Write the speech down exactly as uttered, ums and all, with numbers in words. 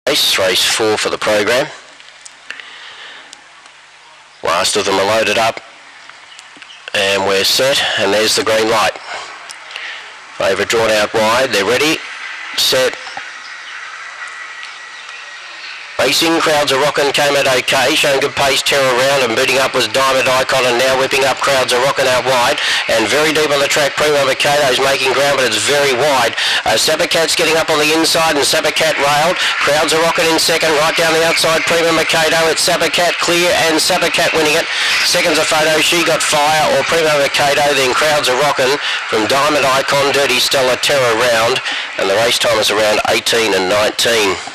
race, race four for the program. Last of them are loaded up and we're set, and there's the green light. Favourite drawn out wide, they're ready, set. Racing, Crowds Are Rockin' came out okay, showing good pace, Terror Round, and booting up was Diamond Icon, and now whipping up Crowds Are Rockin' out wide, and very deep on the track, Primo Mikado's making ground, but it's very wide. Uh, Sappercat's getting up on the inside, and Sappercat railed. Crowds Are Rockin' in second, right down the outside, Primo Mikado. It's Sappercat clear, and Sappercat winning it. Second's a photo, She Got Fire, or Primo Mikado, then Crowds Are Rockin' from Diamond Icon, Dirty Stella, Terror Round, and the race time is around eighteen and nineteen.